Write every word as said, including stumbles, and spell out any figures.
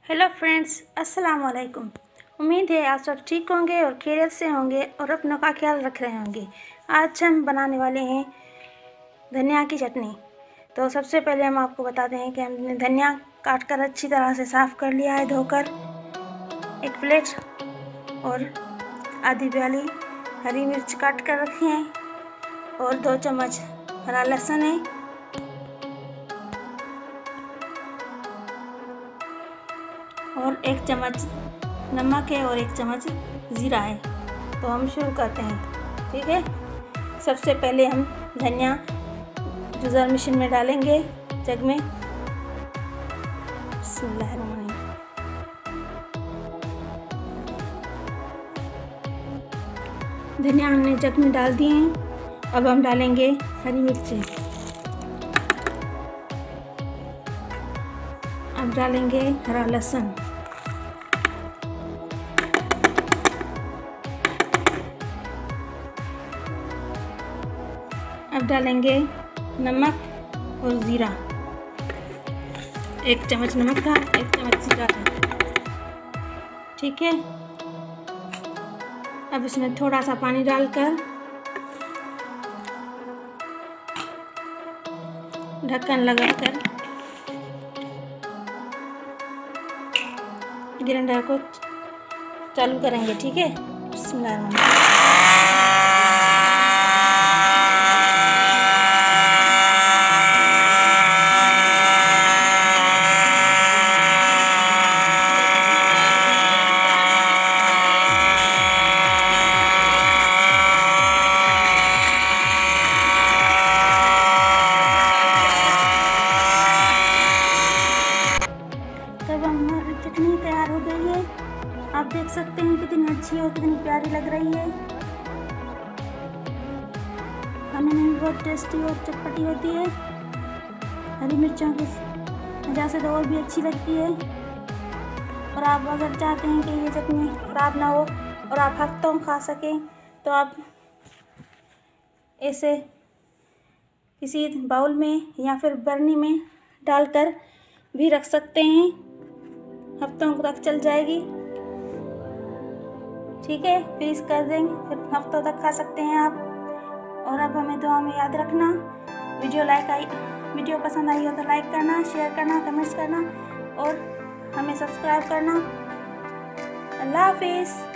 Hello friends, अस्सलाम वालेकुम। उम्मीद है आप सब ठीक होंगे और खैरियत से होंगे और अपनों का ख्याल रख रहे होंगे। आज हम बनाने वाले हैं धनिया की चटनी। तो सबसे पहले हम आपको बताते हैं कि हमने धनिया काट कर अच्छी तरह से साफ़ कर लिया है धोकर। एक प्लेट और आधी प्याली हरी मिर्च काट कर रखी है और दो चम्मच हरा लहसुन है और एक चम्मच नमक है और एक चम्मच ज़ीरा है। तो हम शुरू करते हैं, ठीक है। सबसे पहले हम धनिया जूसर मशीन में डालेंगे जग में। बिस्मिल्लाहिर्रहमानिर्रहीम। धनिया हमने जग में डाल दिए हैं। अब हम डालेंगे हरी मिर्चें। अब डालेंगे हरा लहसुन। अब डालेंगे नमक और ज़ीरा। एक चम्मच नमक था, एक चम्मच ज़ीरा था, ठीक है। अब इसमें थोड़ा सा पानी डालकर ढक्कन लगाकर ग्राइंडर को चालू करेंगे, ठीक है। बिस्मिल्लाहिर्रहमानिर्रहीम। तब हमारी चटनी तैयार हो गई है। आप देख सकते हैं कितनी अच्छी और कितनी प्यारी लग रही है। खाने में भी बहुत टेस्टी और चटपटी होती है। हरी मिर्चों की वजह से तो और भी अच्छी लगती है। और आप अगर चाहते हैं कि ये चटनी खराब ना हो और आप हफ्तों खा सकें तो आप ऐसे किसी बाउल में या फिर बर्नी में डालकर भी रख सकते हैं, हफ्तों तक चल जाएगी, ठीक है। फ्रीज कर देंगे, फिर हफ्तों तक खा सकते हैं आप। और अब हमें दुआ में याद रखना। वीडियो लाइक आई वीडियो पसंद आई हो तो लाइक करना, शेयर करना, कमेंट्स करना और हमें सब्सक्राइब करना। अल्लाह हाफिज़।